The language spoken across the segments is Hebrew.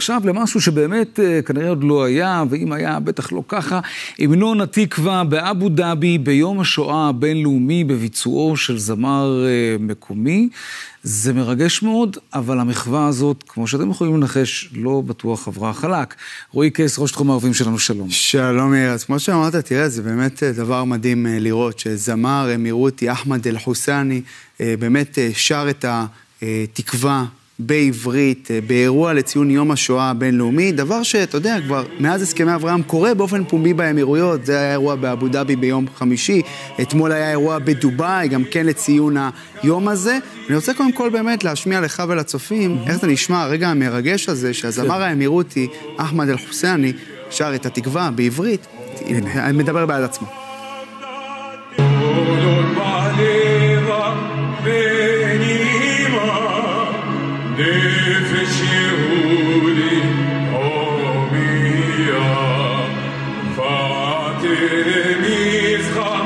עכשיו למשהו שבאמת כנראה עוד לא היה, ואם היה בטח לא ככה, המנון התקווה באבו דאבי ביום השואה הבינלאומי בביצועו של זמר מקומי. זה מרגש מאוד, אבל המחווה הזאת, כמו שאתם יכולים לנחש, לא בטוח עברה חלק. רועי קייס, ראש תחום הערבים שלנו, שלום. שלום יאיר, אז כמו שאמרת, תראה, זה באמת דבר מדהים לראות, שזמר אמירותי אחמד אל-חוסני באמת שר את התקווה בעברית, באירוע לציון יום השואה הבינלאומי, דבר שאתה יודע, כבר מאז הסכמי אברהם קורה באופן פומבי באמירויות. זה היה אירוע באבו דאבי ביום חמישי, אתמול היה אירוע בדובאי, גם כן לציון היום הזה. אני רוצה קודם כל באמת להשמיע לך ולצופים, איך זה נשמע הרגע המרגש הזה, שהזמר האמירותי אחמד אל-חוסני שר את התקווה בעברית. אני מדבר בעד עצמו. نفش يهودي قومية فاتر ميزخة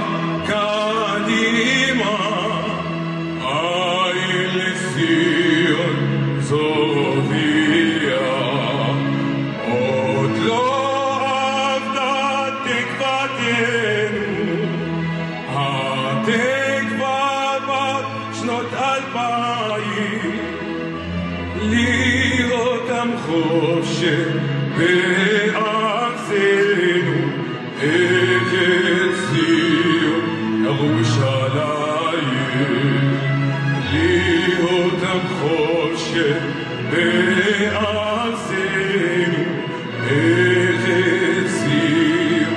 قديمة آيل السيون صوفية أطلع أفضل تكفتنو התקווה בשנות 2000 לראות עם חופשי בארצנו את ציון ירושלים לראות עם חופשי בארצנו את ציון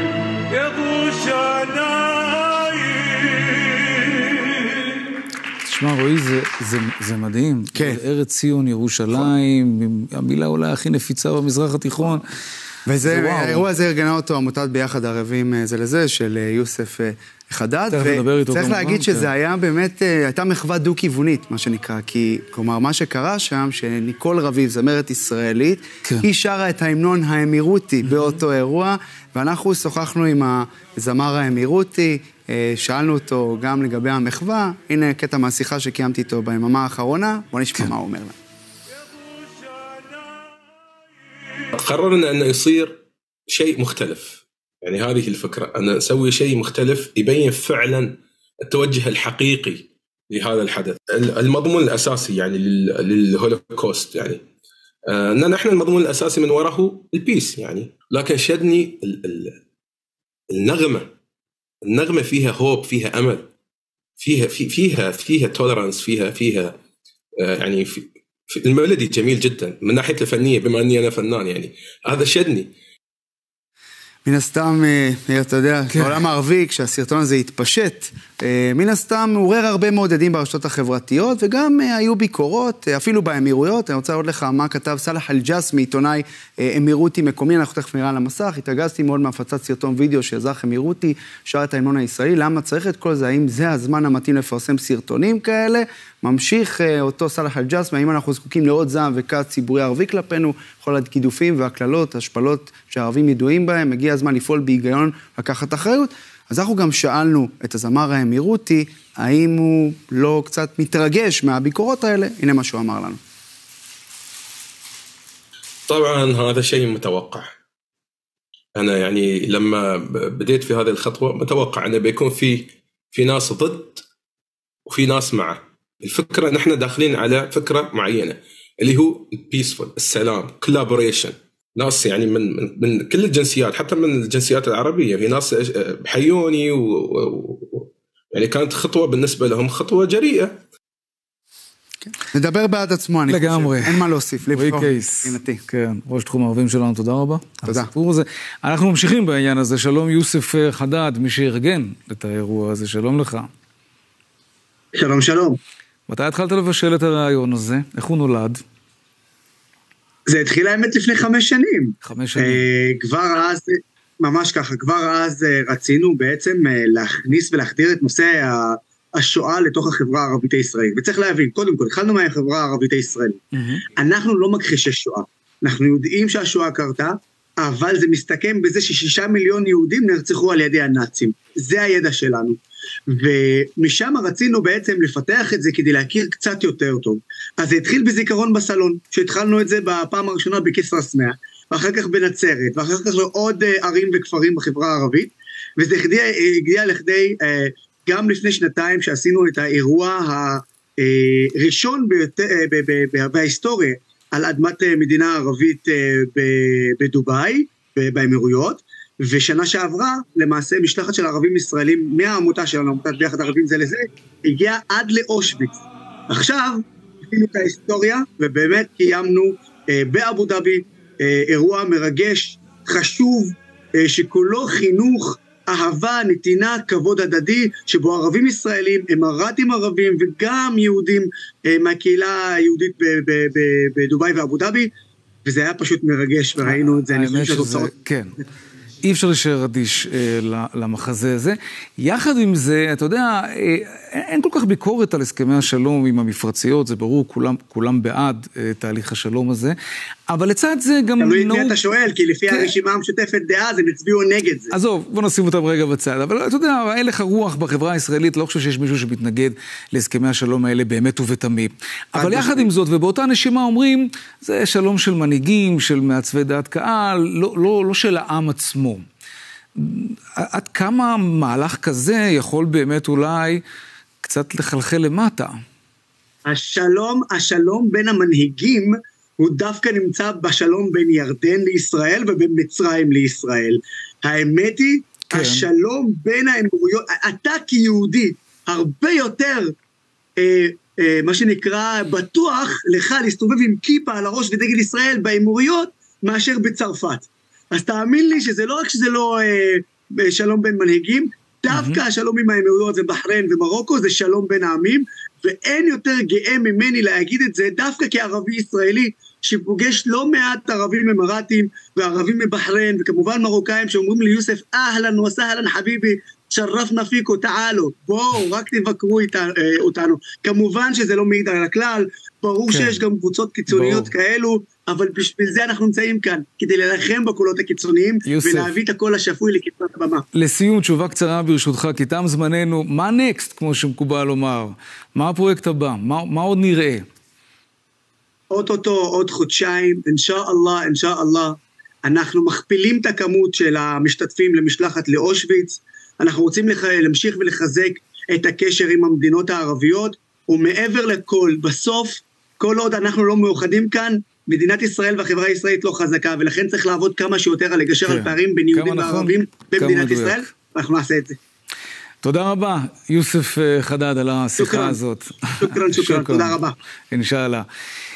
ירושלים. תשמע רועי, זה מדהים. כן. ארץ ציון, ירושלים, המילה אולי הכי נפיצה במזרח התיכון. וזה, האירוע הזה ארגנה אותו עמותת ביחד ערבים זה לזה, של יוסף חדד, וצריך להגיד שזה היה באמת, הייתה מחווה דו-כיוונית, מה שנקרא, כי, כלומר, מה שקרה שם, שניקול רביב, זמרת ישראלית, היא שרה את ההמנון האמירותי באותו אירוע, ואנחנו שוחחנו עם הזמר האמירותי, שאלנו אותו גם לגבי המחווה, הנה קטע מהשיחה שקיימתי איתו ביממה האחרונה, בוא נשמע מה הוא אומר לה. قررنا أن يصير شيء مختلف، يعني هذه الفكرة أن نسوي شيء مختلف يبين فعلا التوجه الحقيقي لهذا الحدث. المضمون الأساسي يعني للهولوكوست يعني أن نحن المضمون الأساسي من وراءه البيس يعني، لكن شدني النغمة فيها هوب، فيها أمل، فيها تولرانس، فيها يعني الميلودي جميل جدا من ناحية الفنية، بما أني أنا فنان يعني هذا شدني. מן הסתם, אתה יודע, בעולם הערבי, כשהסרטון הזה התפשט, מן הסתם עורר הרבה מעודדים ברשתות החברתיות, וגם היו ביקורות, אפילו באמירויות. אני רוצה לראות לך מה כתב סלאח אל-ג'אסמי, עיתונאי אמירותי מקומי, אנחנו תכף נראה על המסך, התרגזתי מאוד מהפצת סרטון וידאו שאזרח אמירותי שר את ההמנון הישראלי, למה צריך את כל זה? האם זה הזמן המתאים לפרסם סרטונים כאלה? ממשיך אותו סלאח אל-ג'אסמי, האם אנחנו זקוקים לעוד זעם וכעס ציבורי ערבי כלפינו, כל הגידופים והכללות, השפלות שהערבים ידועים בהם, מגיע הזמן לפעול בהיגיון, לקחת אחריות. אז אנחנו גם שאלנו את הזמר האמירותי, האם הוא לא קצת מתרגש מהביקורות האלה? הנה מה שהוא אמר לנו. طبعا هذا شيء متوقع. أنا يعني لما بديت في هذه الخطوة متوقع أنه بيكون في ناس ضد وفي ناس معه. الفكرة نحن داخلين على فكرة معينة اللي هو البيسفول، السلام، كولابوريشن. ناس يعني من كل الجنسيات، حتى من الجنسيات العربية، في ناس بحيوني يعني كانت خطوة بالنسبة لهم خطوة جريئة. נדבר בעד עצמו, אני לגמרי. חושב. אין מה להוסיף. רועי קייס. כן, ראש תחום הערבים שלנו, תודה רבה. תודה. אנחנו ממשיכים בעניין הזה. שלום יוסף חדד, מי שארגן את האירוע הזה. שלום לך. שלום, שלום. מתי התחלת לבשל את הרעיון הזה? איך הוא נולד? זה התחיל האמת לפני 5 שנים. 5 שנים. כבר אז, ממש ככה, כבר אז רצינו בעצם להכניס ולהחדיר את נושא השואה לתוך החברה הערבית הישראלית. וצריך להבין, קודם כל, התחלנו מהחברה הערבית הישראלית. אנחנו לא מכחישי שואה. אנחנו יודעים שהשואה קרתה, אבל זה מסתכם בזה ש6 מיליון יהודים נרצחו על ידי הנאצים. זה הידע שלנו. ומשם רצינו בעצם לפתח את זה כדי להכיר קצת יותר טוב. אז זה התחיל בזיכרון בסלון, שהתחלנו את זה בפעם הראשונה בכסרא סמיע, ואחר כך בנצרת, ואחר כך לעוד ערים וכפרים בחברה הערבית, וזה הגיע לכדי, גם לפני שנתיים שעשינו את האירוע הראשון בהיסטוריה, על אדמת מדינה ערבית בדובאי, באמירויות, ושנה שעברה, למעשה משלחת של ערבים ישראלים, מהעמותה שלנו, עמותת ביחד ערבים זה לזה, הגיעה עד לאושוויץ. עכשיו, עשינו את ההיסטוריה, ובאמת קיימנו באבו דאבי, אירוע מרגש, חשוב, שכולו חינוך, אהבה, נתינה, כבוד הדדי, שבו ערבים ישראלים, אמרתים ערבים, וגם יהודים מהקהילה היהודית בדובאי ואבו דאבי, וזה היה פשוט מרגש, וראינו את זה. האמת שזה, כן. אי אפשר להישאר אדיש למחזה הזה. יחד עם זה, אתה יודע, אין כל כך ביקורת על הסכמי השלום עם המפרציות, זה ברור, כולם בעד תהליך השלום הזה, אבל לצד זה גם תלוי את מי אתה שואל, כי לפי הרשימה המשותפת דאז, הם הצביעו נגד זה. עזוב, בוא נשים אותם רגע בצד, אבל אתה יודע, הלך הרוח בחברה הישראלית, לא חושב שיש מישהו שמתנגד להסכמי השלום האלה באמת ובתמים. אבל יחד עם זאת, ובאותה נשימה אומרים, זה שלום של מנהיגים, של מעצבי דעת קהל, לא של העם עצמו. עד כמה מהלך כזה יכול באמת אולי קצת לחלחל למטה? השלום בין המנהיגים הוא דווקא נמצא בשלום בין ירדן לישראל ובין מצרים לישראל. האמת היא, כן. השלום בין האמירויות, אתה כיהודי הרבה יותר, מה שנקרא, בטוח לך להסתובב עם כיפה על הראש ודגל ישראל באמירויות, מאשר בצרפת. אז תאמין לי שזה לא רק שזה לא שלום בין מנהיגים, דווקא השלום עם האמירויות ובחריין ומרוקו זה שלום בין העמים, ואין יותר גאה ממני להגיד את זה דווקא כערבי ישראלי, שפוגש לא מעט ערבים אמרתים וערבים מבחריין וכמובן מרוקאים שאומרים לי יוסף אהלן וסהלן חביבי שרפנה פיקו תעלו בואו רק תבקרו אותנו. כמובן שזה לא מעיד על הכלל, ברור שיש גם קבוצות קיצוניות כאלו, אבל בשביל זה אנחנו נמצאים כאן, כדי ללחם בקולות הקיצוניים ולהביא את הקול השפוי לקצת הבמה. לסיום, תשובה קצרה ברשותך, כי תם זמננו, מה נקסט כמו שמקובל לומר? מה הפרויקט הבא? מה עוד נראה? עוד חודשיים, אינשאללה, אנחנו מכפילים את הכמות של המשתתפים למשלחת לאושוויץ, אנחנו רוצים להמשיך ולחזק את הקשר עם המדינות הערביות, ומעבר לכל, בסוף, כל עוד אנחנו לא מאוחדים כאן, מדינת ישראל והחברה הישראלית לא חזקה, ולכן צריך לעבוד כמה שיותר על לגשר על פערים בין יהודים וערבים במדינת ישראל, ואנחנו נעשה את זה. תודה רבה, יוסף חדד, על השיחה הזאת. שוקרן, תודה רבה. אינשאללה.